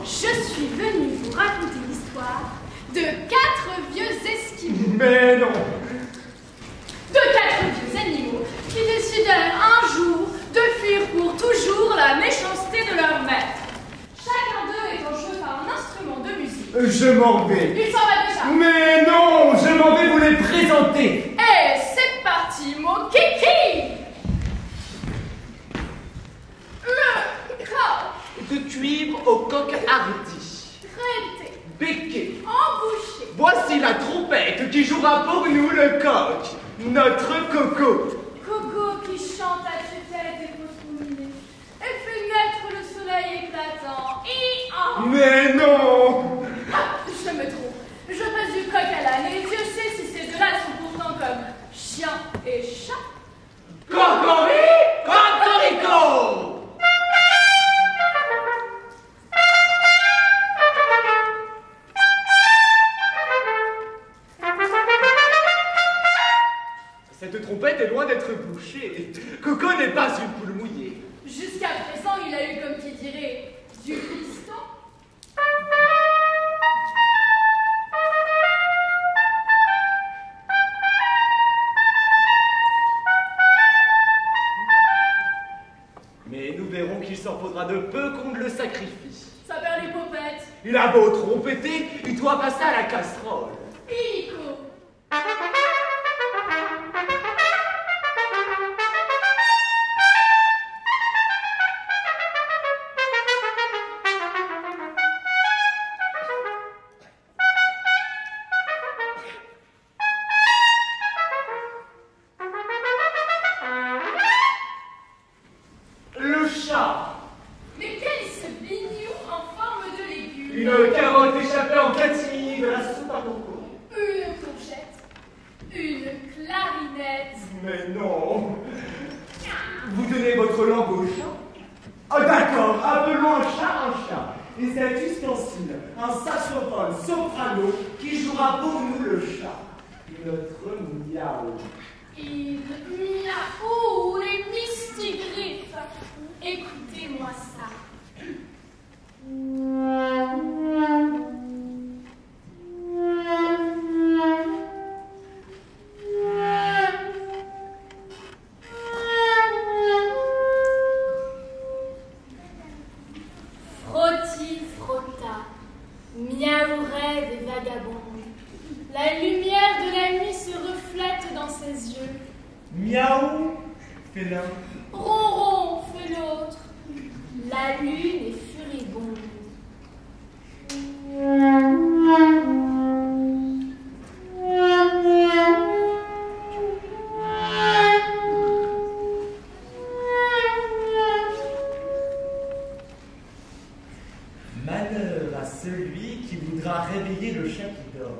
Je suis venue vous raconter l'histoire de 4 vieux esquimaux. Mais non. De 4 vieux animaux qui décidèrent un jour de fuir pour toujours la méchanceté de leur maître. Chacun d'eux étant joué par un instrument de musique. Je m'en vais. Il s'en va déjà. Mais non, je m'en vais vous les présenter. Et c'est parti, mon kiki. Le coq. De cuivre au coq hardi. Traité. Béquet. Embouché. Voici la trompette qui jouera pour nous le coq. Notre Coco. Coco qui chante à tue-tête et contrôlée et fait naître le soleil éclatant. Mais non. Ah, je me trompe. Je passe du coq à l'âne et Dieu sait si ces deux-là sont pourtant comme chien et chat. Cocorico. Cette trompette est loin d'être bouchée. Coco n'est pas une poule mouillée. Jusqu'à présent, il a eu, comme qui dirait, du piston. Mais nous verrons qu'il s'en faudra de peu qu'on ne le sacrifie. Ça perd les popettes. Il a beau trompeter, il doit passer à la casserole. Illico. Le chat. Mais quel est ce bignou en forme de légume? Une carotte échappée en catimini de la soupe à coco. Une courgette. Une clarinette. Mais non. Vous donnez votre langue au chat? Oh d'accord, appelons un chat. Et cet ustensile, un saxophone soprano qui jouera pour nous le chat. Notre miaou. Il miaou les mystigriffes. Écoutez-moi ça. Frotti, frotta, miaou rêve et vagabonde. La lumière de la nuit se reflète dans ses yeux. Miaou, félin. Ronron fait l'autre. La lune est furibonde. Malheur à celui qui voudra réveiller le chat qui dort.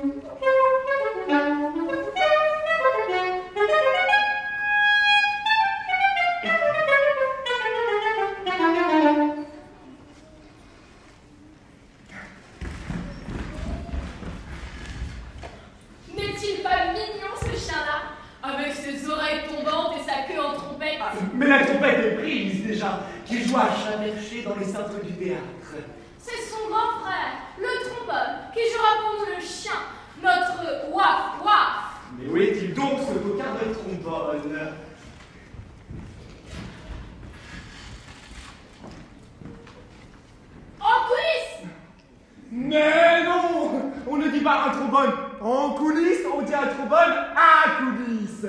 N'est-il pas mignon ce chien-là? Avec ses oreilles tombantes et sa queue en trompette. Mais la trompette est prise déjà, qui joue à chat perché dans les cintres du théâtre. C'est son grand frère, le trombone, qui jouera pour nous le chien, notre waf waf. Mais où est-il donc ce coquin de trombone? En coulisses. Mais non! On ne dit pas un trombone en coulisses, on dit un trombone à coulisses!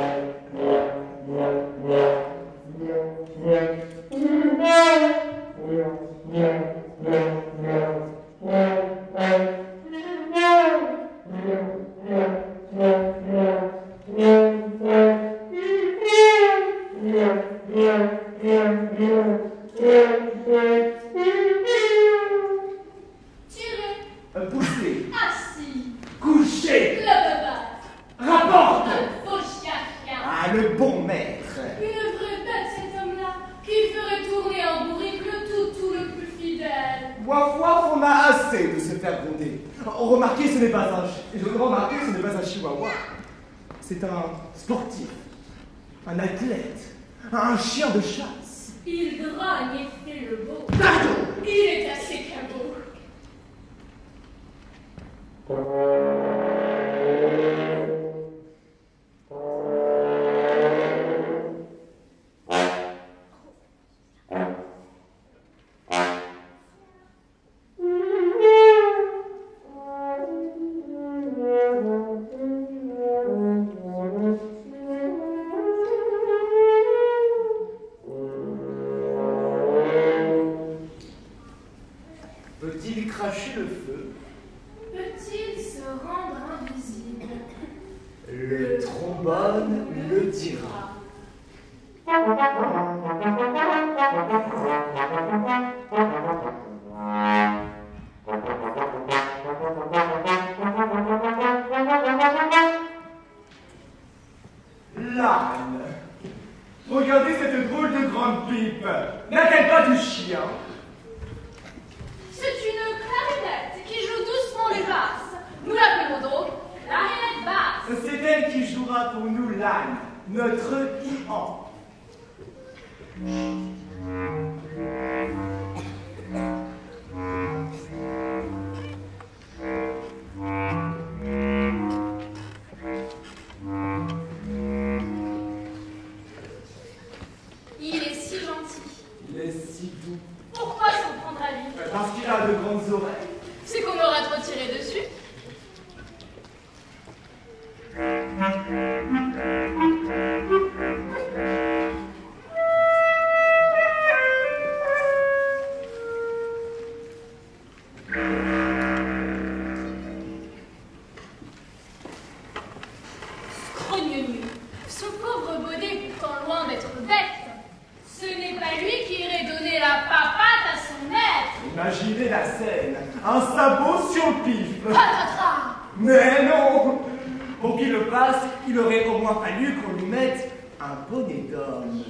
Tirez. Poussez, Assis. couchez, Le baba. rapporte! Un beau chien. Ah, le bon maître! Une vraie bête cet homme-là, qui ferait tourner en bourrique le toutou le plus fidèle. Waf waf, on a assez de se faire gronder. Remarquez, ce n'est pas un chihuahua. C'est un sportif, un athlète, un chien de chasse. Il grogne et fait le beau. Pardon! Il est assez Peut-il cracher le feu? Peut-il se rendre invisible? Le trombone le dira. L'âne. Regardez cette drôle de grande pipe. N'a-t-elle pas du chien? C'est une clarinette qui joue doucement les basses. Nous l'appelons donc clarinette basse. C'est elle qui jouera pour nous l'âne, notre Ian. Il est si gentil. Il est si doux. Pourquoi s'en prendre à lui? Parce qu'il a de grandes oreilles. C'est qu'on aura trop tiré dessus. Scrogneux, ce pauvre Baudet pourtant loin d'être bête. Ce n'est pas lui qui irait donner la papate à son maître. Imaginez la scène. Un sabot sur le pif. Patatras. Mais non! Pour qu'il le fasse, il aurait au moins fallu qu'on lui mette un bonnet d'homme.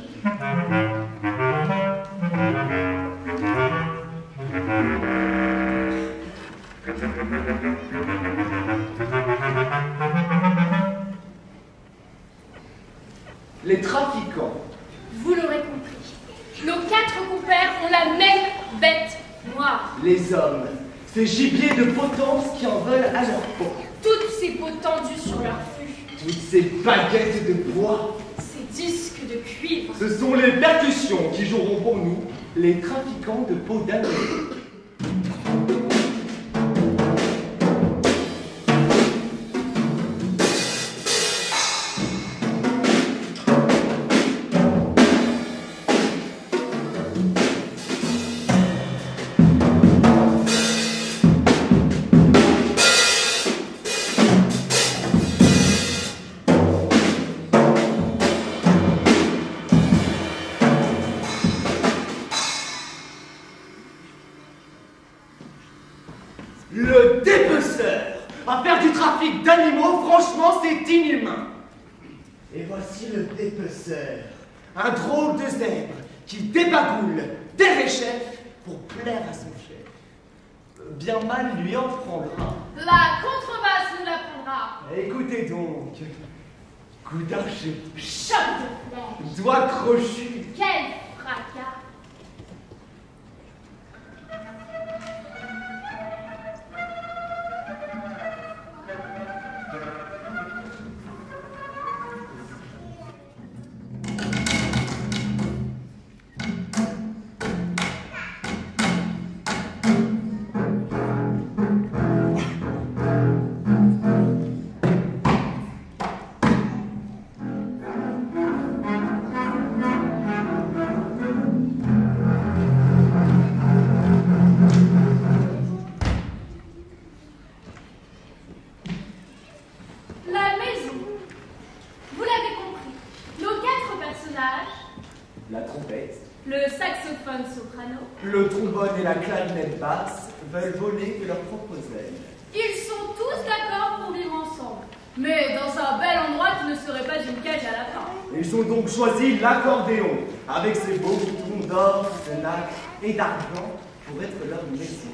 Les trafiquants. Vous l'aurez compris. Nos 4 compères ont la même bête noire. Les hommes. Ces gibiers de potence qui en veulent à leur peau. Toutes ces peaux tendues sur leur fût. Toutes ces baguettes de bois. Ces disques de cuivre. Ce sont les percussions qui joueront pour nous les trafiquants de peau d'agneau. Le dépeceur. À faire du trafic d'animaux, franchement, c'est inhumain. Et voici le dépeceur. Un drôle de zèbre qui débagoule des chef pour plaire à son chef. Bien mal lui en prendra. La contrebasse nous l'apprendra. Écoutez donc. Coup d'archer. Choc de flèche. Doigt crochu. Quel fracas. La trompette, le saxophone soprano. le trombone et la clarinette basse veulent voler de leurs propres ailes. Ils sont tous d'accord pour vivre ensemble, mais dans un bel endroit qui ne serait pas une cage à lapin. Ils ont donc choisi l'accordéon, avec ses beaux boutons d'or, de nacre et d'argent pour être leur maison.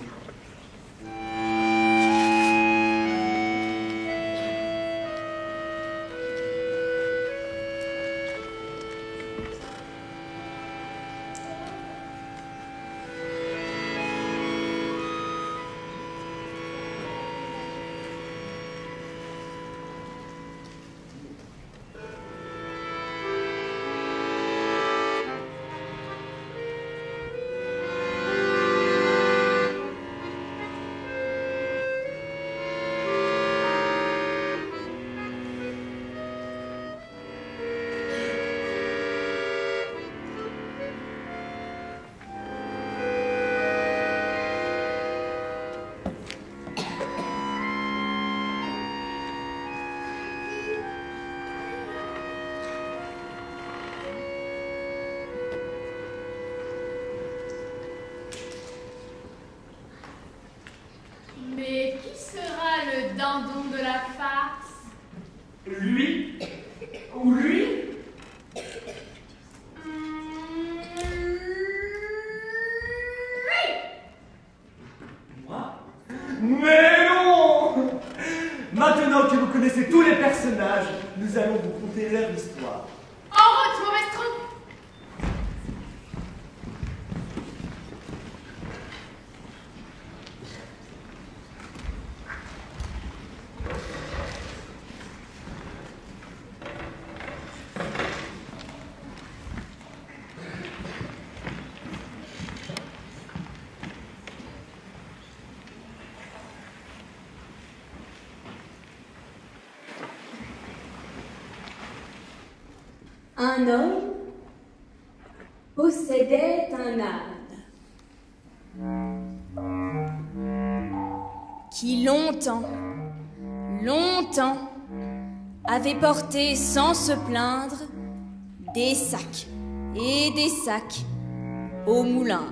dindon de la farce. Lui? Ou lui? Moi? Mais non! Maintenant que vous connaissez tous les personnages, nous allons vous conter leur histoire. En route, mauvaise troupe! Un homme possédait un âne qui longtemps avait porté sans se plaindre des sacs et des sacs au moulin.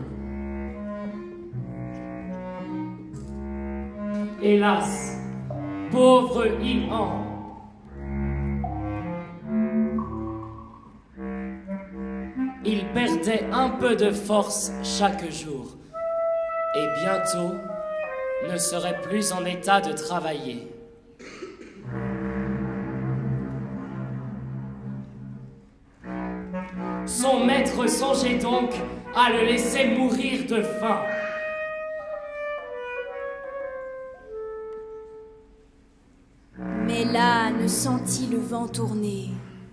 Hélas, pauvre Ihan, il perdait un peu de force chaque jour et bientôt ne serait plus en état de travailler. Son maître songeait donc à le laisser mourir de faim. Mais l'âne sentit le vent tourner.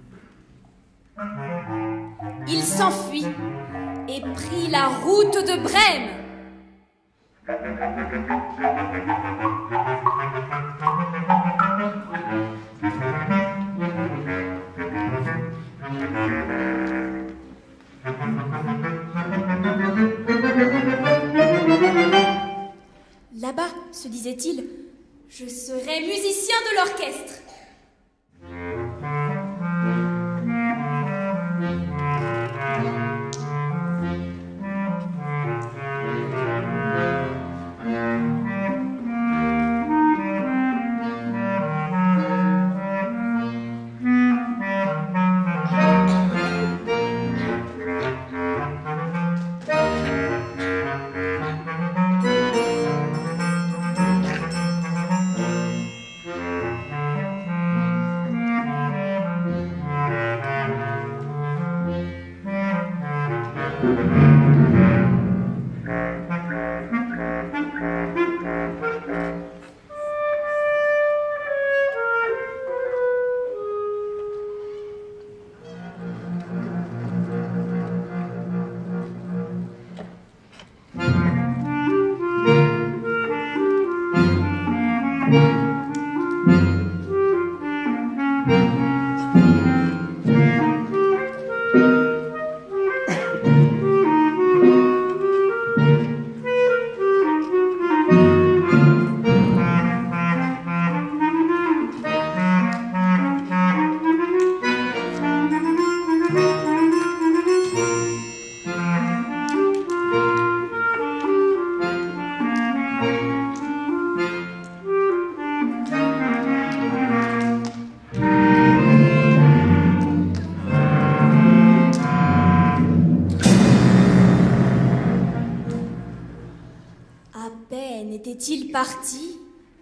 Il s'enfuit et prit la route de Brême. Là-bas, se disait-il, je serai musicien de l'orchestre. Était-il parti?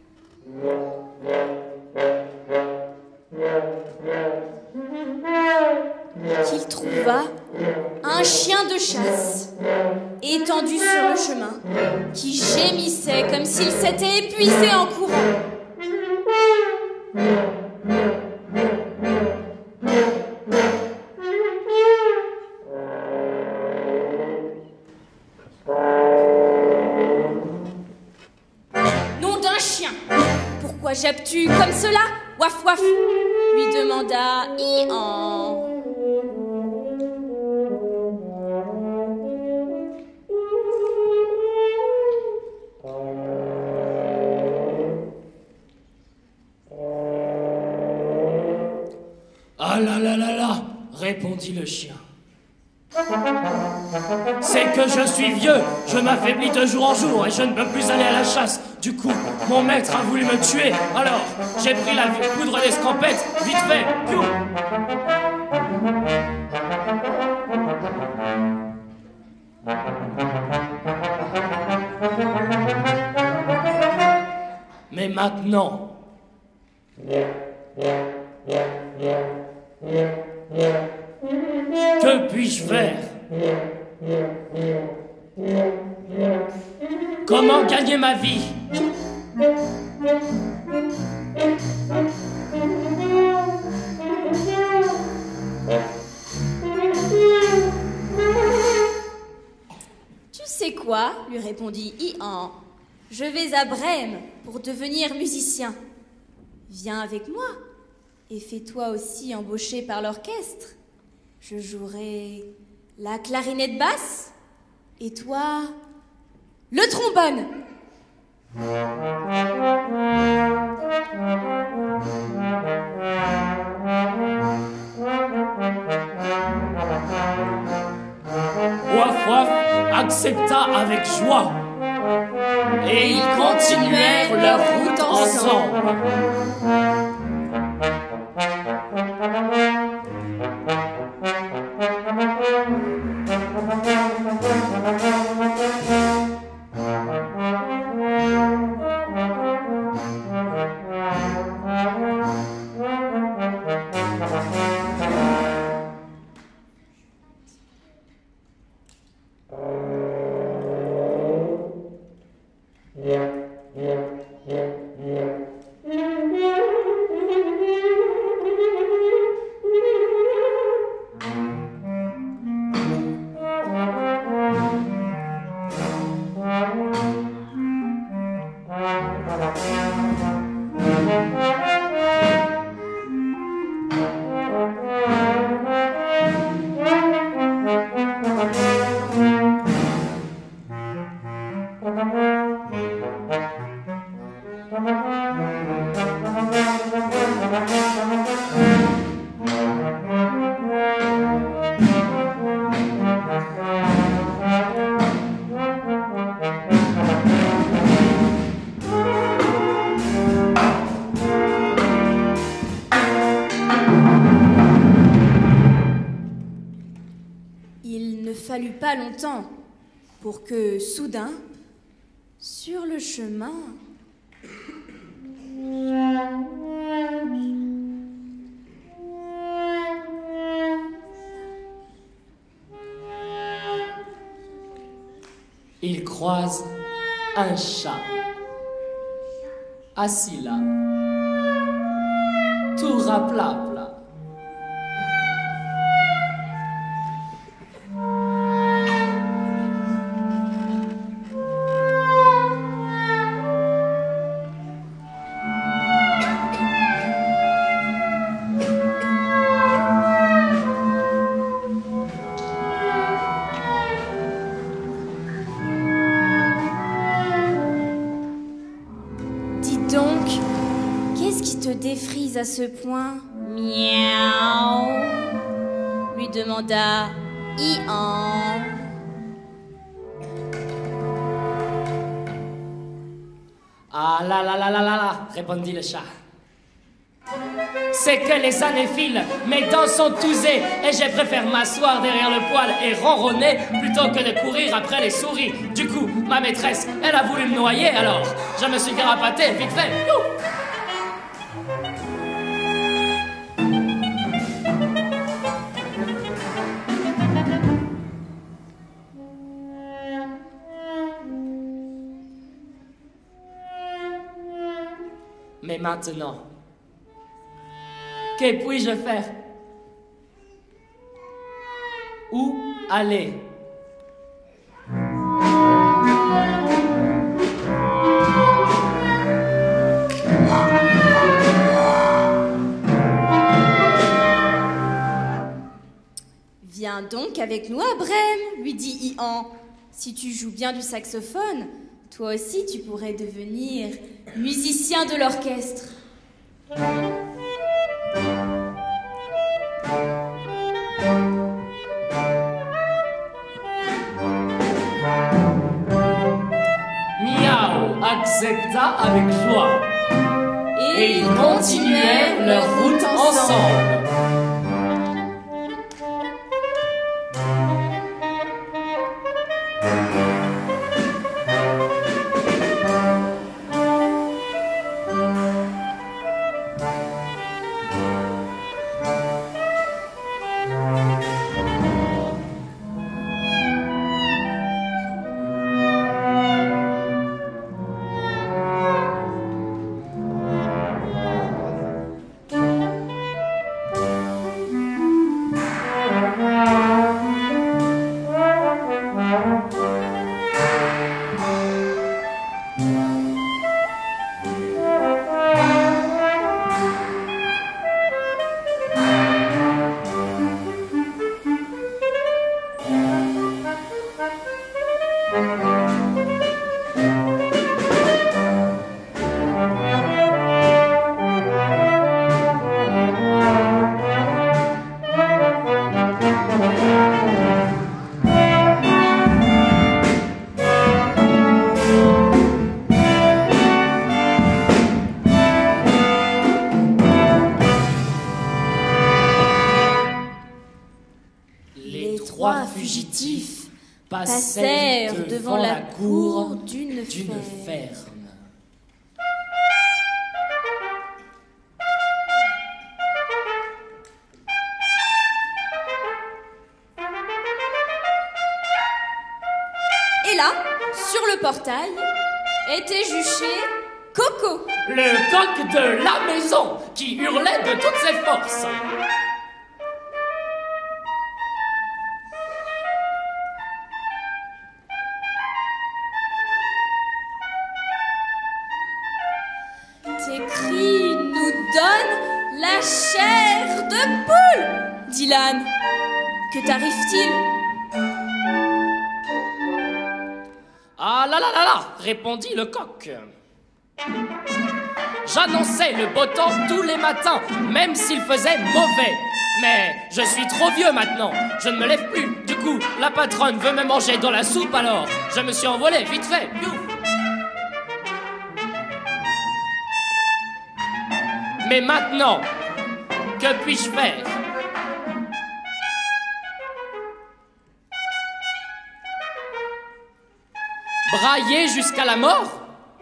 Qu'il trouva un chien de chasse étendu sur le chemin qui gémissait comme s'il s'était épuisé en courant. Pourquoi jappes-tu comme cela, Waf Waf lui demanda Ihan. Ah là là là là, répondit le chien. C'est que je suis vieux, je m'affaiblis de jour en jour et je ne peux plus aller à la chasse. Du coup, mon maître a voulu me tuer. Alors, j'ai pris la poudre d'escampette, vite fait. Piou. Mais maintenant, que puis-je faire? Comment gagner ma vie? Tu sais quoi? Lui répondit Ian. Je vais à Brême pour devenir musicien. Viens avec moi et fais-toi aussi embaucher par l'orchestre. Je jouerai la clarinette basse et toi, le trombone. Waf Waf accepta avec joie. Et ils continuèrent leur route ensemble. Pas longtemps pour que, soudain, sur le chemin, il croise un chat, assis là, tout raplapla. défrise à ce point. Miaou, lui demanda Ian. Ah là là là là là là, répondit le chat. C'est que les années filent, mes dents sont usées et je préfère m'asseoir derrière le poêle et ronronner plutôt que de courir après les souris. Du coup, ma maîtresse, elle a voulu me noyer, alors je me suis carapaté vite fait. Mais maintenant, que puis-je faire? Où aller? Viens donc avec nous à Brême, lui dit Ian. Si tu joues bien du saxophone, toi aussi tu pourrais devenir musicien de l'orchestre. accepta avec joie. Et ils continuèrent leur route ensemble. Trois fugitifs passèrent devant la cour d'une ferme. Et là, sur le portail, était juché Coco, le coq de la maison, qui hurlait de toutes ses forces. tes cris nous donnent la chair de poule, dit l'âne. Que t'arrive-t-il? Ah là là là là, répondit le coq. J'annonçais le beau temps tous les matins, même s'il faisait mauvais. Mais je suis trop vieux maintenant, je ne me lève plus. Du coup, la patronne veut me manger dans la soupe alors. Je me suis envolé, vite fait, piouf. Mais maintenant, que puis-je faire? Brailler jusqu'à la mort?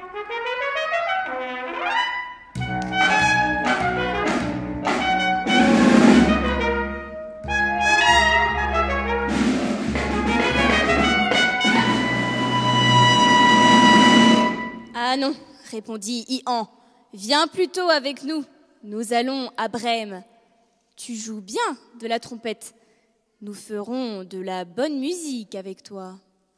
Ah non, répondit Ian. Viens plutôt avec nous. Nous allons à Brême. Tu joues bien de la trompette. Nous ferons de la bonne musique avec toi.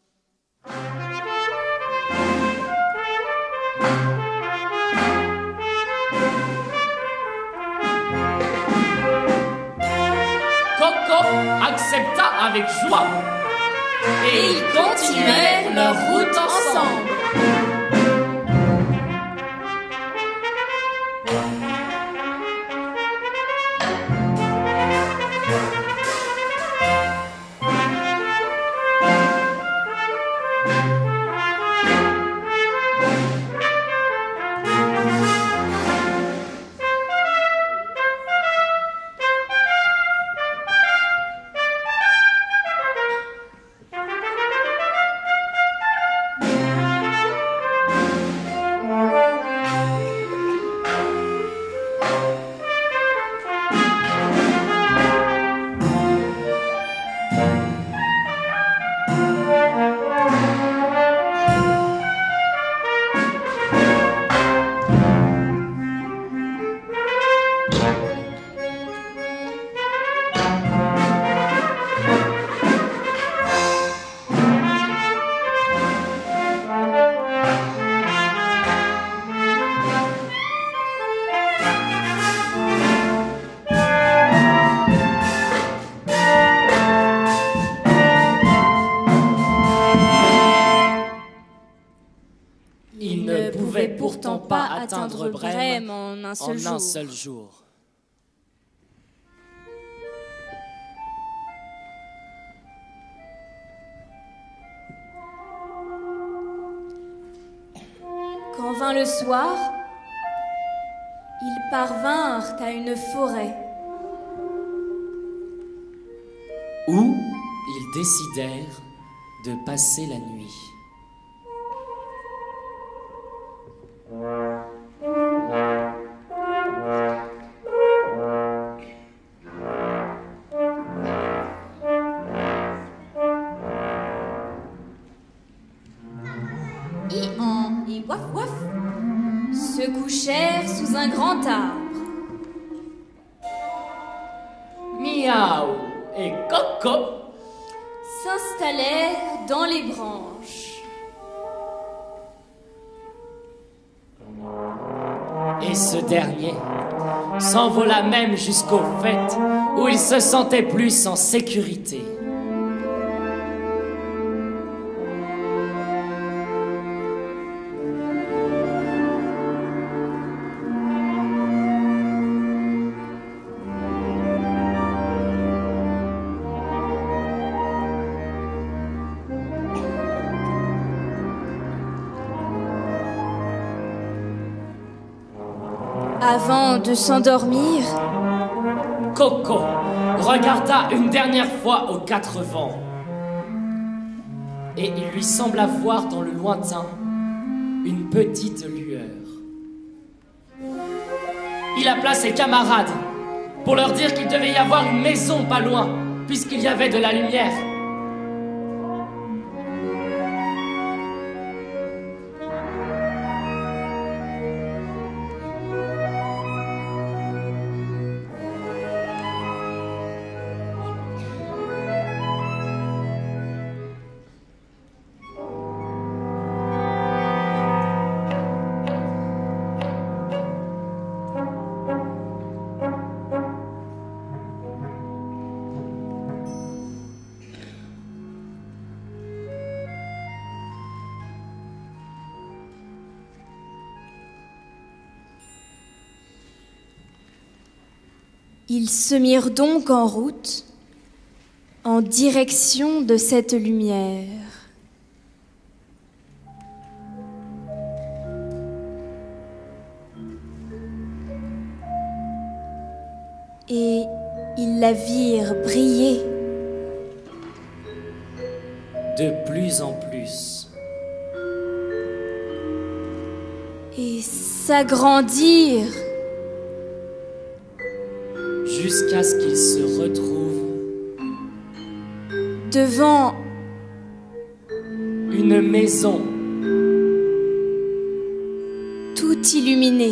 Coco accepta avec joie. Et ils continuèrent leur route ensemble. Il ne pouvait pourtant pas atteindre Brême en un seul jour. Quand vint le soir, ils parvinrent à une forêt. Où ils décidèrent de passer la nuit. Hi-han et waf waf se couchèrent sous un grand arbre. Miaou et Coco S'installèrent dans les branches. et ce dernier s'envola même jusqu'au fait où il se sentait plus en sécurité. Avant de s'endormir, Coco regarda une dernière fois aux quatre vents. Et il lui sembla voir dans le lointain une petite lueur. Il appela ses camarades pour leur dire qu'il devait y avoir une maison pas loin, puisqu'il y avait de la lumière. ils se mirent donc en route en direction de cette lumière. Et ils la virent briller. De plus en plus. Et s'agrandir. Jusqu'à ce qu'ils se retrouvent Devant une maison tout illuminé.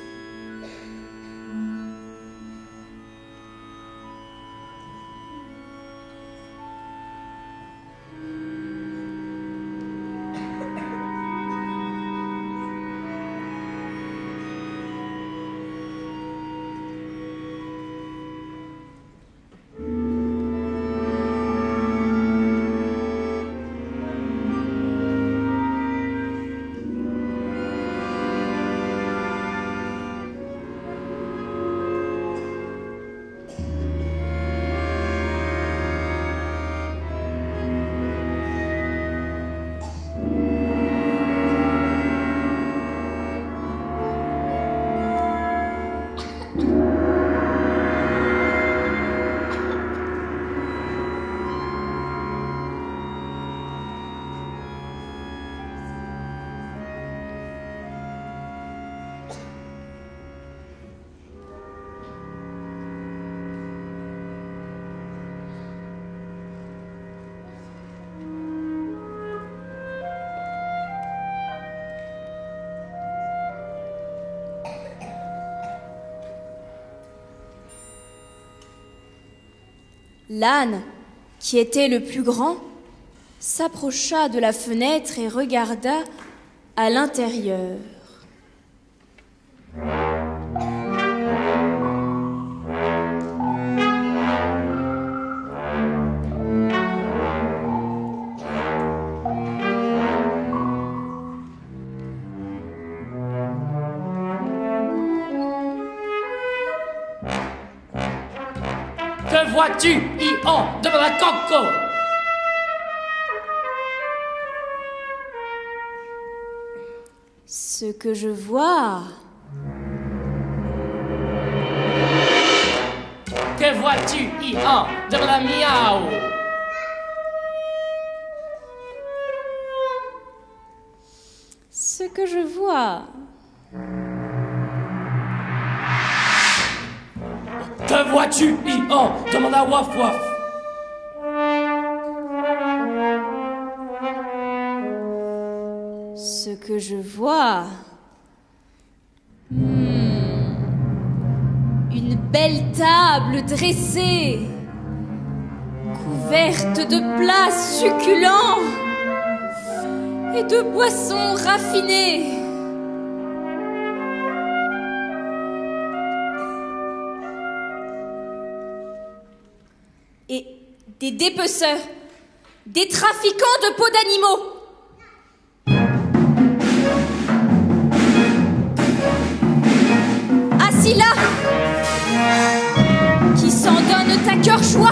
L'âne, qui était le plus grand, s'approcha de la fenêtre et regarda à l'intérieur. Que vois-tu, Hi-han, demanda Coco. Ce que je vois... Que vois-tu, Ian? Demanda Miaou. Ce que je vois... Que vois-tu, Ian? Demanda Waf Waf. Ce que je vois... Une belle table dressée, couverte de plats succulents et de boissons raffinées. Et des dépeceurs, des trafiquants de peaux d'animaux. Assis là, qui s'en donnent à cœur joie.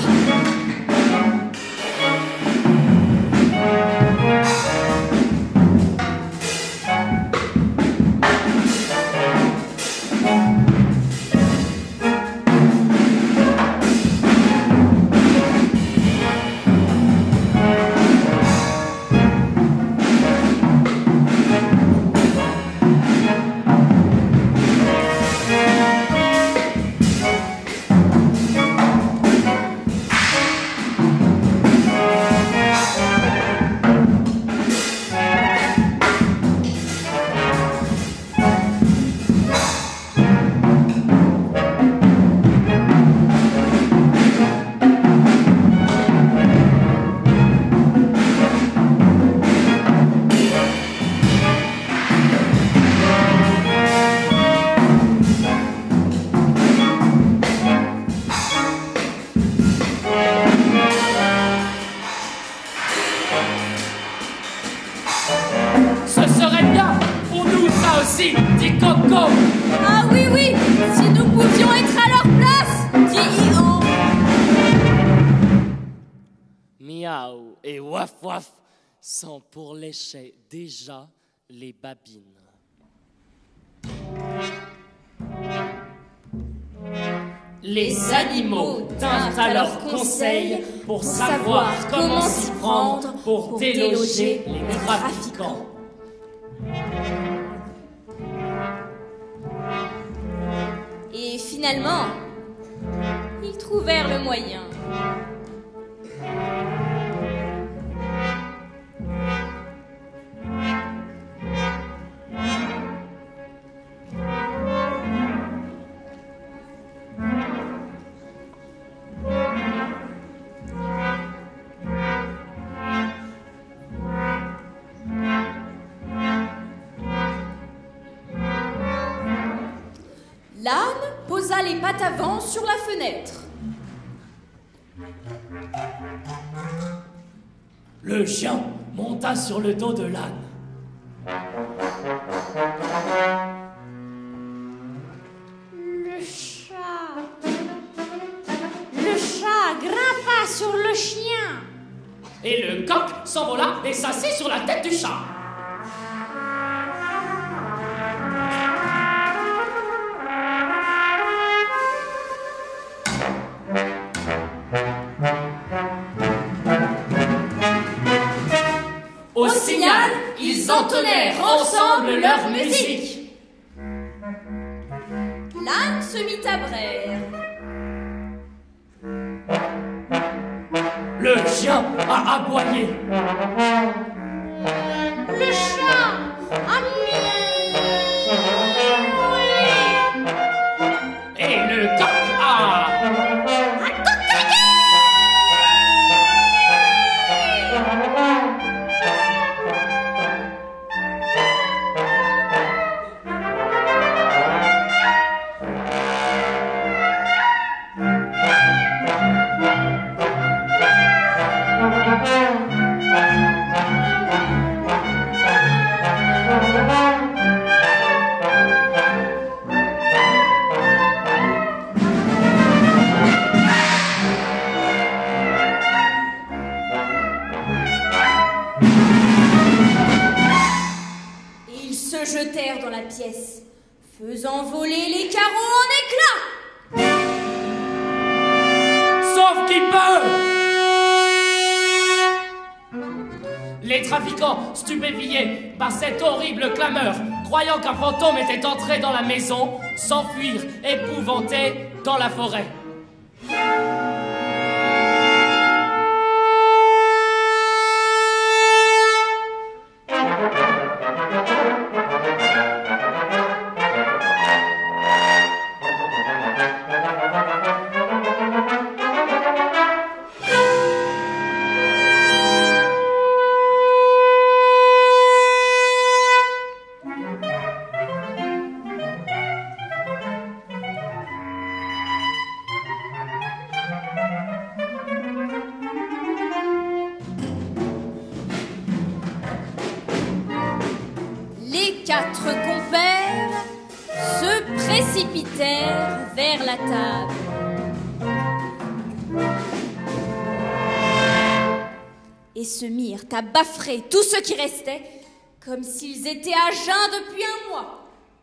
Dit Coco. Ah oui, oui, si nous pouvions être à leur place, dit Ian. Miaou et Waf Waf sont pour lécher déjà les babines. Les animaux tinrent à leur conseil pour savoir comment s'y prendre pour déloger les trafiquants. Et finalement, ils trouvèrent le moyen. L'âne posa les pattes avant sur la fenêtre. Le chien monta sur le dos de l'âne. Le chat grimpa sur le chien. Et le coq s'envola et s'assit sur la tête du chat. Au signal, ils entonnèrent ensemble leur musique. L'âne se mit à braire. Le chien a aboyé. Le chat a miaulé. Et le coq a... jetèrent dans la pièce, faisant voler les carreaux en éclats. Sauf qui peut! Les trafiquants, stupéfiés par cette horrible clameur, croyant qu'un fantôme était entré dans la maison, s'enfuirent, épouvantés, dans la forêt. Quatre compères se précipitèrent vers la table. Et se mirent à baffrer tout ce qui restait, comme s'ils étaient à jeun depuis un mois.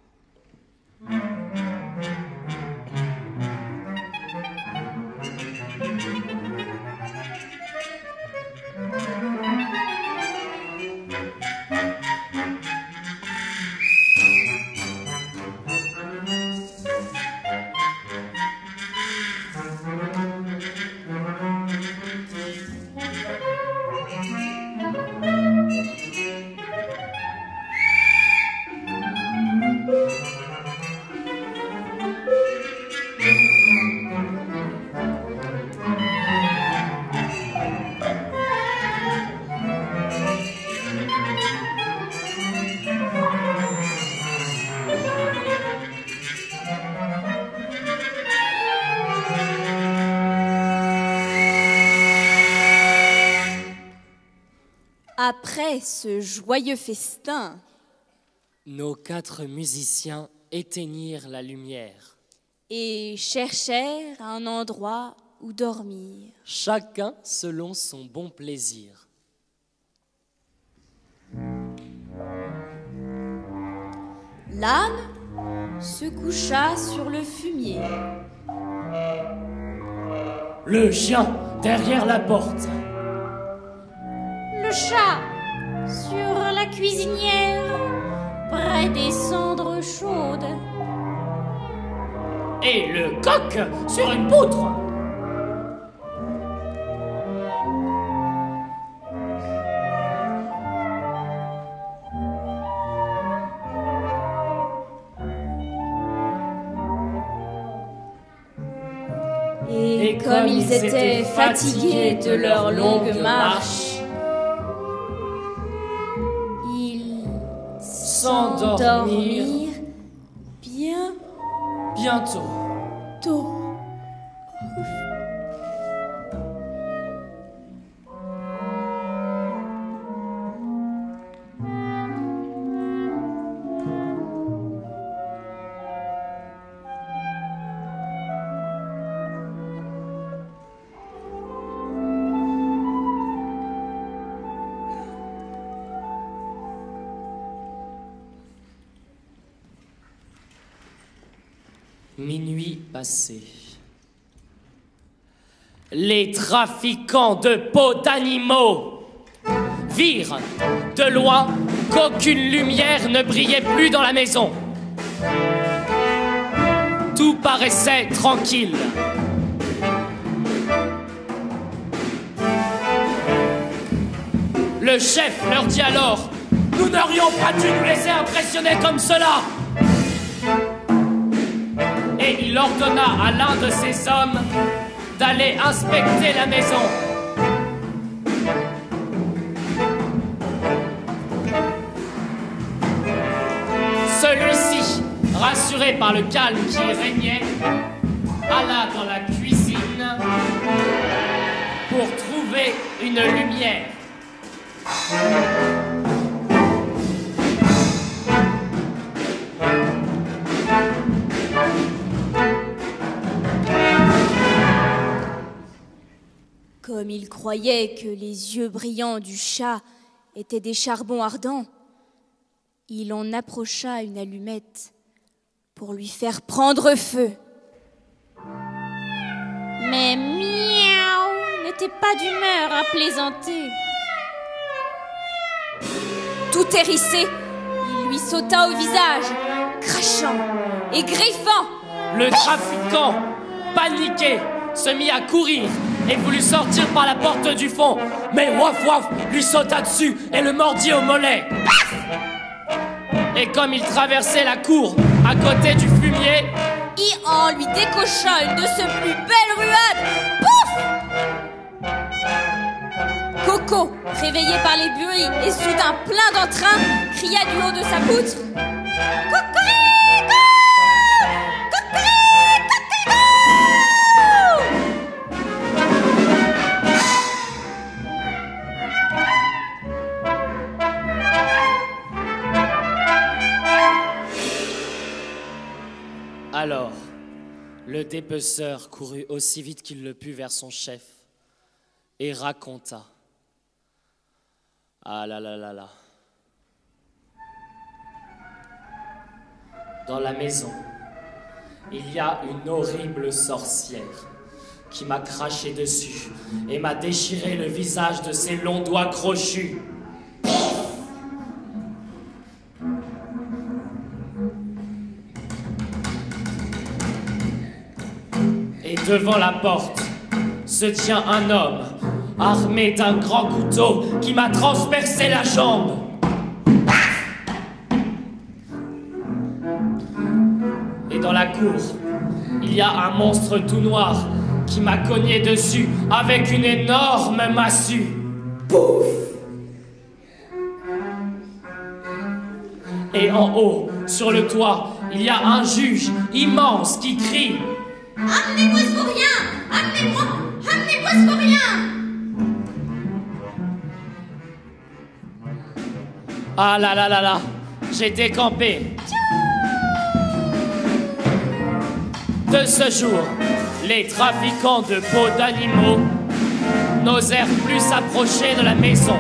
Après ce joyeux festin, nos 4 musiciens éteignirent la lumière et cherchèrent un endroit où dormir. chacun selon son bon plaisir. L'âne se coucha sur le fumier. Le chien derrière la porte. Le chat sur la cuisinière, près des cendres chaudes. Et le coq sur une poutre. Et comme ils étaient fatigués de leur longue marche, ils s'endormirent Bientôt. tôt. Minuit passé. Les trafiquants de peau d'animaux virent de loin qu'aucune lumière ne brillait plus dans la maison. Tout paraissait tranquille. Le chef leur dit alors: « Nous n'aurions pas dû nous laisser impressionner comme cela !» Et il ordonna à l'un de ses hommes d'aller inspecter la maison. Celui-ci, rassuré par le calme qui régnait, alla dans la cuisine pour trouver une lumière. Comme il croyait que les yeux brillants du chat étaient des charbons ardents, Il en approcha une allumette pour lui faire prendre feu. Mais Miaou n'était pas d'humeur à plaisanter. Tout hérissé, il lui sauta au visage, crachant et griffant. Le trafiquant, paniqué, se mit à courir et voulut sortir par la porte du fond. Mais Waf Waf lui sauta dessus et le mordit au mollet. Et comme il traversait la cour, à côté du fumier, Ian lui décocha une de ses plus belles ruades. Pouf! Coco, réveillé par les bruits et soudain plein d'entrain, cria du haut de sa poutre. Cocorico! Cocorico! Alors, le dépeceur courut aussi vite qu'il le put vers son chef et raconta. Ah là là là là. Dans la maison, il y a une horrible sorcière qui m'a craché dessus et m'a déchiré le visage de ses longs doigts crochus. Et devant la porte se tient un homme armé d'un grand couteau qui m'a transpercé la jambe. Et dans la cour, il y a un monstre tout noir qui m'a cogné dessus avec une énorme massue. Pouf! Et en haut, sur le toit, il y a un juge immense qui crie: Amenez-moi ce vaurien! Amenez-moi ce vaurien! Ah là là là là, j'ai décampé. De ce jour, les trafiquants de peaux d'animaux n'osèrent plus s'approcher de la maison.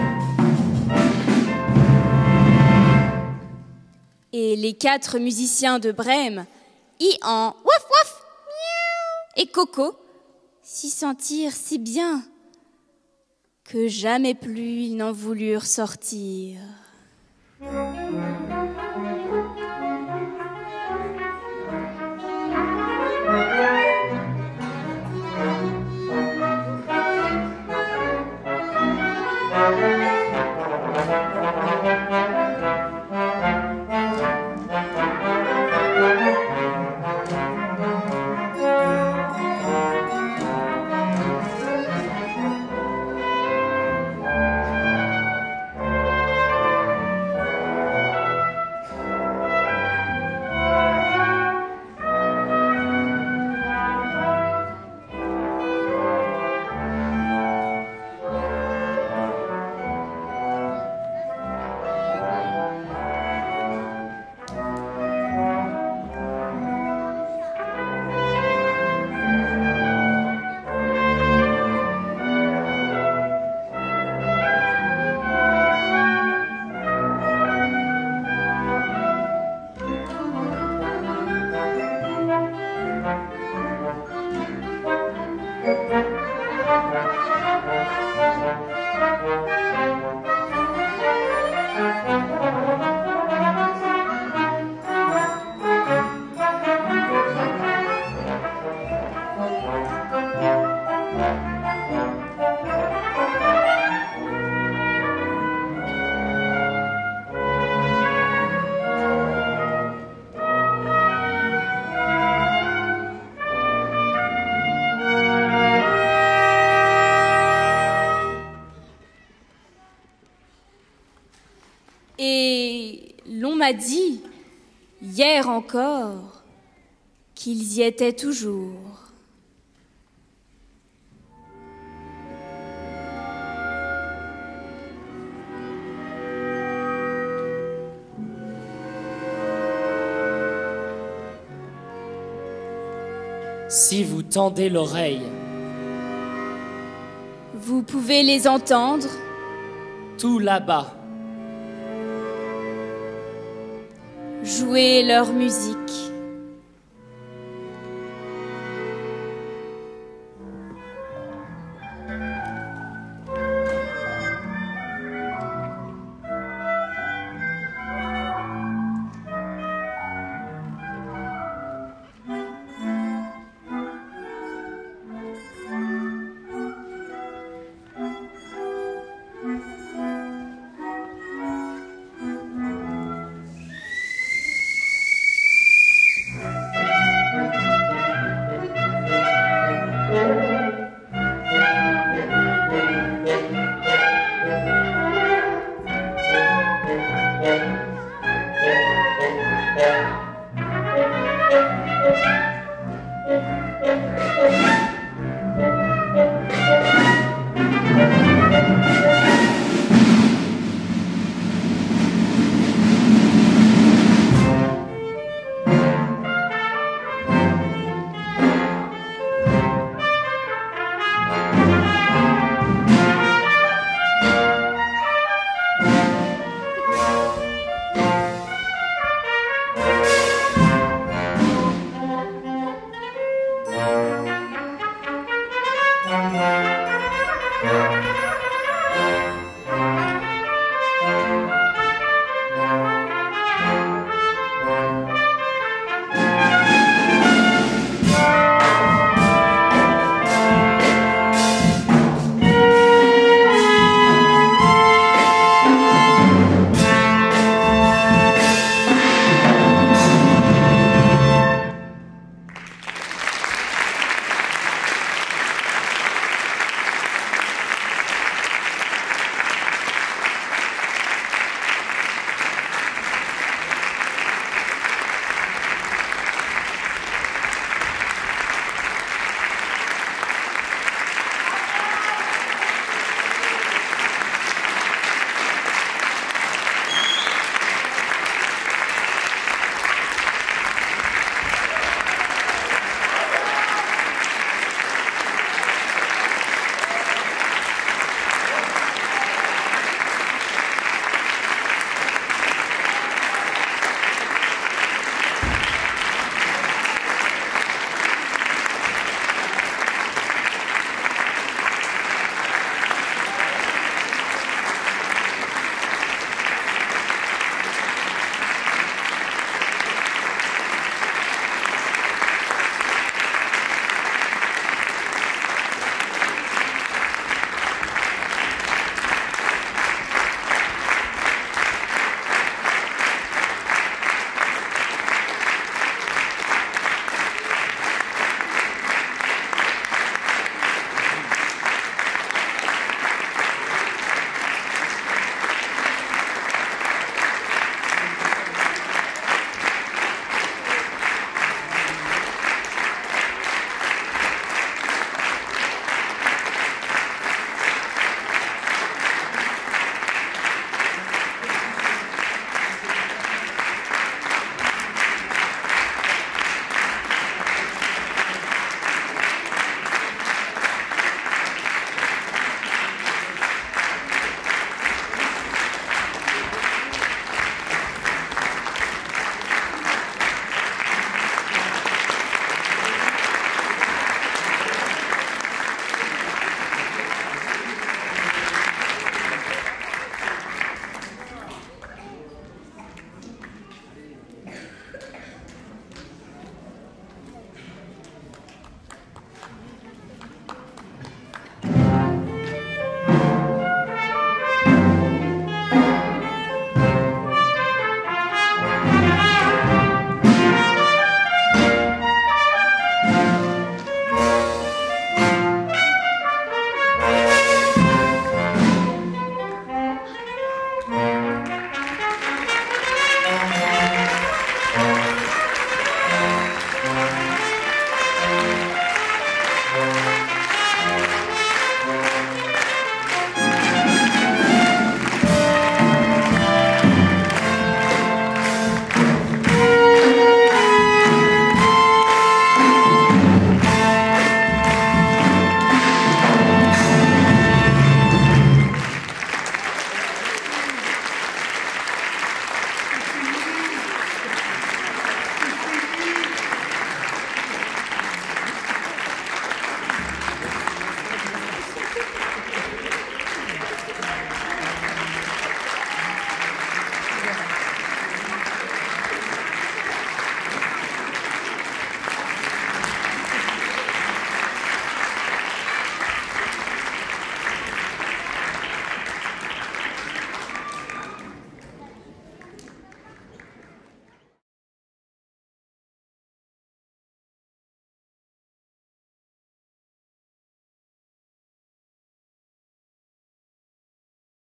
Et les 4 musiciens de Brême, Ian, Waf Waf, Miaou et Coco, s'y sentirent si bien que jamais plus ils n'en voulurent sortir. Et l'on m'a dit, hier encore, qu'ils y étaient toujours. Si vous tendez l'oreille, Vous pouvez les entendre. tout là-bas, jouer leur musique.